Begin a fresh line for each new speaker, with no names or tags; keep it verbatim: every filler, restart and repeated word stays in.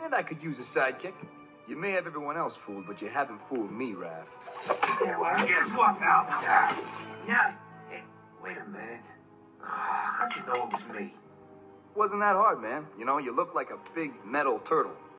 And I could use a sidekick. You may have everyone else fooled, but you haven't fooled me, Raph.
Yeah, well, guess what, pal? Yeah. Hey, wait a minute. Uh, how'd you know it was me?
Wasn't that hard, man. You know, you look like a big metal turtle.